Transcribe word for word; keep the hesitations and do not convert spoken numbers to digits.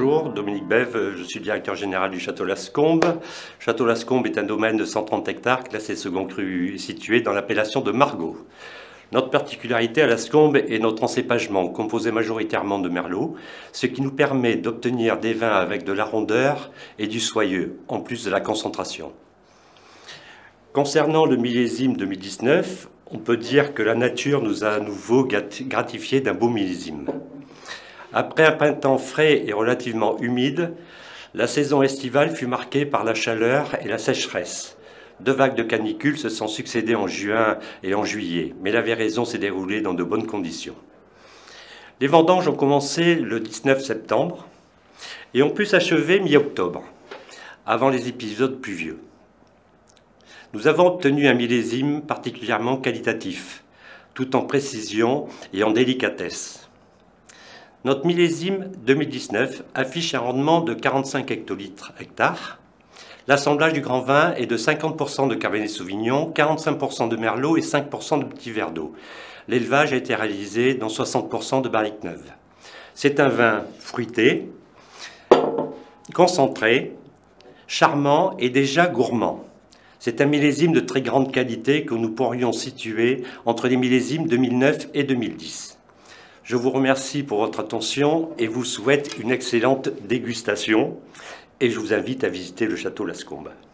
bonjour, Dominique Bève, je suis directeur général du château Lascombes. Château Lascombes est un domaine de cent trente hectares classé second cru situé dans l'appellation de Margaux. Notre particularité à Lascombes est notre encépagement composé majoritairement de merlot, ce qui nous permet d'obtenir des vins avec de la rondeur et du soyeux, en plus de la concentration. Concernant le millésime deux mille dix-neuf, on peut dire que la nature nous a à nouveau gratifié d'un beau millésime. Après un printemps frais et relativement humide, la saison estivale fut marquée par la chaleur et la sécheresse. Deux vagues de canicule se sont succédées en juin et en juillet, mais la véraison s'est déroulée dans de bonnes conditions. Les vendanges ont commencé le dix-neuf septembre et ont pu s'achever mi-octobre, avant les épisodes pluvieux. Nous avons obtenu un millésime particulièrement qualitatif, tout en précision et en délicatesse. Notre millésime deux mille dix-neuf affiche un rendement de quarante-cinq hectolitres hectares. L'assemblage du grand vin est de cinquante pour cent de Cabernet Sauvignon, quarante-cinq pour cent de Merlot et cinq pour cent de petits verres d'eau. L'élevage a été réalisé dans soixante pour cent de barriques neuves. C'est un vin fruité, concentré, charmant et déjà gourmand. C'est un millésime de très grande qualité que nous pourrions situer entre les millésimes deux mille neuf et deux mille dix. Je vous remercie pour votre attention et vous souhaite une excellente dégustation et je vous invite à visiter le château Lascombes.